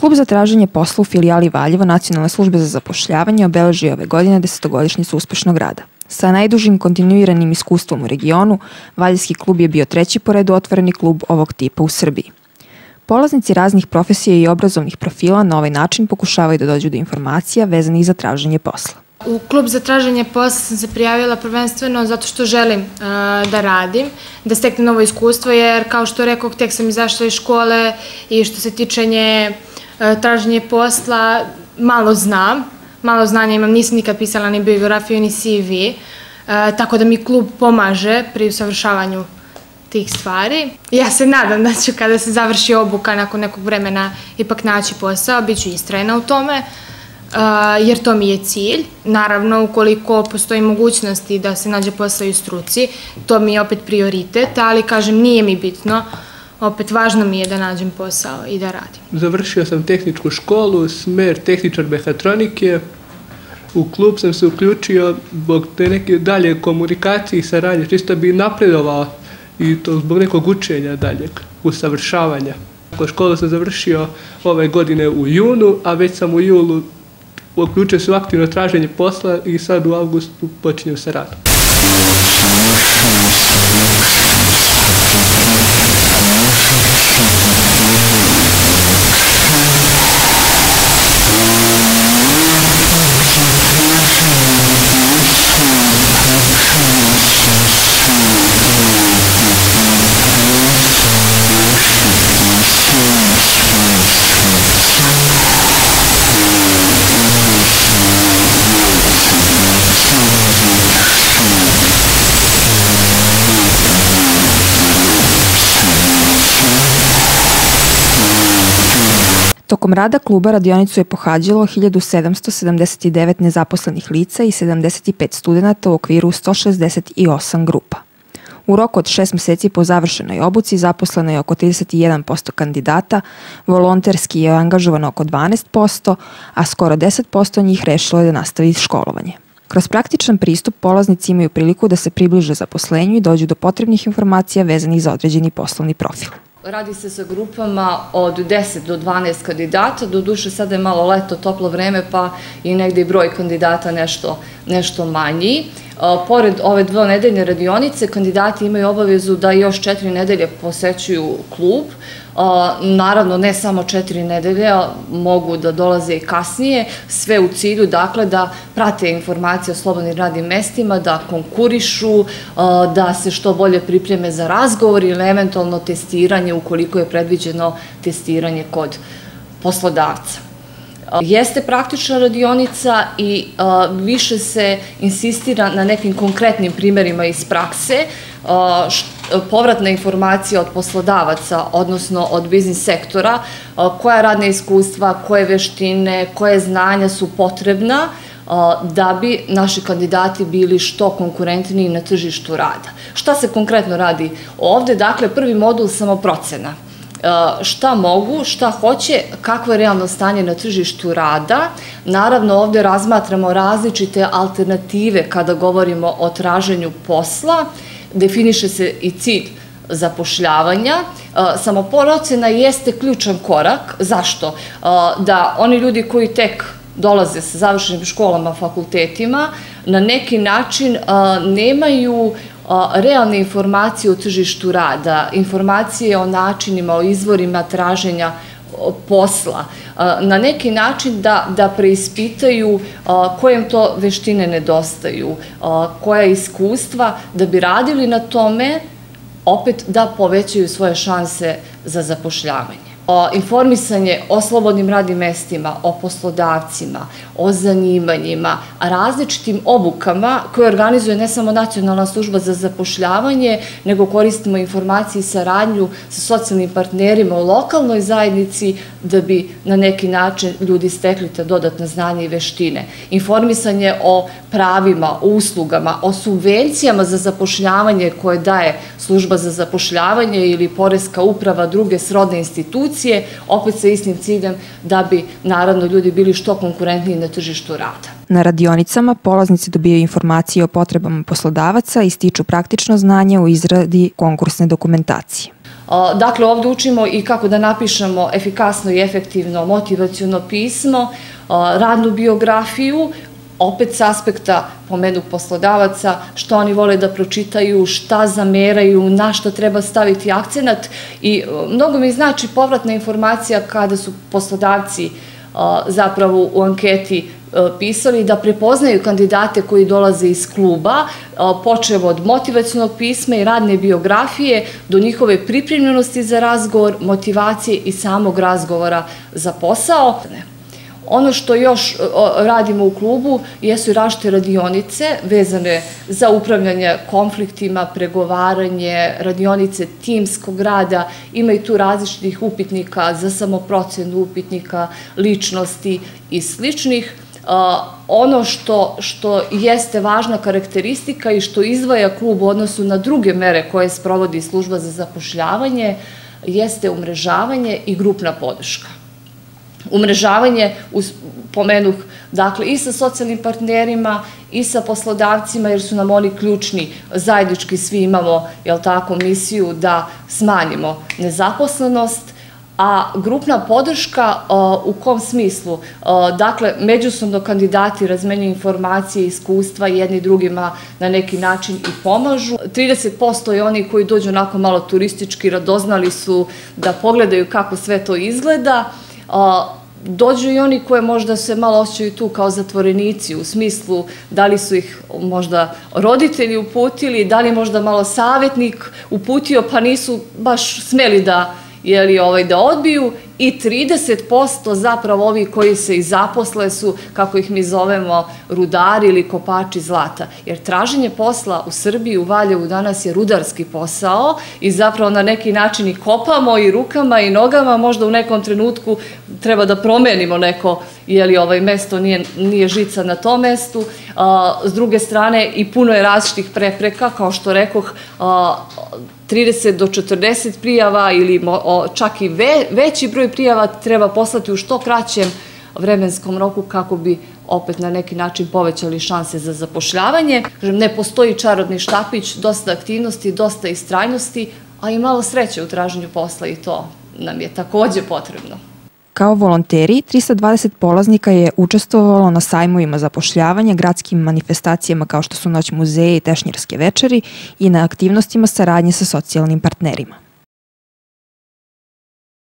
Klub za traženje posla u filijali Valjevo Nacionalne službe za zapošljavanje obeležio ove godine 10-godišnjicu uspešnog rada. Sa najdužim kontinuiranim iskustvom u regionu, Valjevski klub je bio treći po redu otvoreni klub ovog tipa u Srbiji. Polaznici raznih profesija i obrazovnih profila na ovaj način pokušavaju da dođu do informacija vezanih za traženje posla. U klub za traženje posla sam se prijavila prvenstveno zato što želim da radim, da steknem novo iskustvo, jer kao što rekao, tek sam izašla iz škole i što se tiče traženje posla, malo znanja imam, nisam nikad pisala ni biografiju ni CV, tako da mi klub pomaže pri usavršavanju tih stvari. Ja se nadam da ću kada se završi obuka nakon nekog vremena ipak naći posao, bit ću istrajna u tome, jer to mi je cilj. Naravno, ukoliko postoji mogućnosti da se nađe posao u struci, to mi je opet prioritet, ali kažem, nije mi bitno. Opet, važno mi je da nađem posao i da radim. Završio sam tehničku školu, smer tehničar mehatronike. U klub sam se uključio zbog te neke dalje komunikacije i saradnje, čisto bi napredovao i to zbog nekog učenja daljeg, usavršavanja. Školu sam završio ove godine u junu, a već sam u julu uključio se u aktivno traženje posla i sad u avgustu počinjem sa radom. Tokom rada kluba radionicu je pohađalo 1779 nezaposlenih lica i 75 studenata u okviru 168 grupa. U roku od 6 meseci po završenoj obuci zaposleno je oko 31% kandidata, volonterski je angažovano oko 12%, a skoro 10% njih rešilo je da nastavi školovanje. Kroz praktičan pristup polaznici imaju priliku da se približe zaposlenju i dođu do potrebnih informacija vezanih za određeni poslovni profil. Radi se sa grupama od 10 do 12 kandidata, doduše sada je malo leto, toplo vreme, pa i negde i broj kandidata nešto manji. Pored ove dvonedeljne radionice, kandidati imaju obavezu da još 4 nedelje posećuju klub. Naravno, ne samo 4 nedelje, mogu da dolaze i kasnije, sve u cilju, dakle, da prate informacije o slobodnim radnim mestima, da konkurišu, da se što bolje pripreme za razgovor ili eventualno testiranje, ukoliko je predviđeno testiranje kod poslodavca. Jeste praktična radionica i više se insistira na nekim konkretnim primerima iz prakse, povratna informacija od poslodavaca, odnosno od biznis sektora, koja radna iskustva, koje veštine, koje znanja su potrebna da bi naši kandidati bili što konkurentniji na tržištu rada. Šta se konkretno radi ovde? Dakle, prvi modul samoprocena. Šta mogu, šta hoće, kakvo je realno stanje na tržištu rada. Naravno, ovde razmatramo različite alternative kada govorimo o traženju posla. Definiše se i cilj zapošljavanja. Samoprocena jeste ključan korak. Zašto? Da oni ljudi koji tek dolaze sa završenim školama, fakultetima, na neki način nemaju realne informacije o tržištu rada, informacije o načinima, o izvorima traženja posla, na neki način da preispitaju koje im to veštine nedostaju, koja iskustva, da bi radili na tome, opet da povećaju svoje šanse za zapošljavanje. Informisanje o slobodnim radnim mestima, o poslodavcima, o zanimanjima, različitim obukama koje organizuje ne samo Nacionalna služba za zapošljavanje, nego koristimo informacije i saradnju sa socijalnim partnerima u lokalnoj zajednici da bi na neki način ljudi stekli te dodatne znanje i veštine. Informisanje o pravima, o uslugama, o subvencijama za zapošljavanje koje daje služba za zapošljavanje ili poreska uprava, druge srodne institucije, opet sa istim ciljem da bi naravno ljudi bili što konkurentniji na tržištu rada. Na radionicama polaznici dobijaju informacije o potrebama poslodavaca i stiču praktično znanje u izradi konkursne dokumentacije. Dakle, ovdje učimo i kako da napišemo efikasno i efektivno motivaciono pismo, radnu biografiju, opet s aspekta pomenu poslodavaca, što oni vole da pročitaju, šta zameraju, na što treba staviti akcenat i mnogo mi znači povratna informacija kada su poslodavci zapravo u anketi pisali da prepoznaju kandidate koji dolaze iz kluba, počev od motivacionog pisma i radne biografije do njihove pripremljenosti za razgovor, motivacije i samog razgovora za posao. Ono što još radimo u klubu jesu i različite radionice vezane za upravljanje konfliktima, pregovaranje, radionice timskog rada, ima i tu različitih upitnika za samoprocenu, upitnika ličnosti i sličnih. Ono što jeste važna karakteristika i što izdvaja klub u odnosu na druge mere koje sprovodi služba za zapošljavanje jeste umrežavanje i grupna podrška. Umrežavanje, pomenuh, dakle, i sa socijalnim partnerima i sa poslodavcima, jer su nam oni ključni. Zajednički svi imamo, jel tako, misiju da smanjimo nezaposlenost, a grupna podrška u kom smislu? Dakle, međusobno kandidati razmenjuju informacije i iskustva, jedni drugima na neki način i pomažu. 30% je oni koji dođu onako malo turistički, radoznali su da pogledaju kako sve to izgleda. Dođu i oni koje možda se malo osjećaju tu kao zatvorenici, u smislu da li su ih možda roditelji uputili, da li možda malo savjetnik uputio pa nisu baš smeli da odbiju, i 30% zapravo ovi koji se i zaposle su, kako ih mi zovemo, rudari ili kopači zlata. Jer traženje posla u Srbiji, u Valjevu danas je rudarski posao i zapravo na neki način i kopamo i rukama i nogama, možda u nekom trenutku treba da promenimo neko, mesto nije žica na tom mestu. S druge strane i puno je različitih prepreka, kao što rekoh, 30 do 40 prijava ili čak i veći broj prijava treba poslati u što kraćem vremenskom roku kako bi opet na neki način povećali šanse za zapošljavanje. Ne postoji čarobni štapić, dosta aktivnosti, dosta istrajnosti, a i malo sreće u traženju posla i to nam je takođe potrebno. Kao volonteri, 320 polaznika je učestvovalo na sajmovima zapošljavanja, gradskim manifestacijama kao što su Noć muzeja i Tešnjerske večeri i na aktivnostima saradnje sa socijalnim partnerima.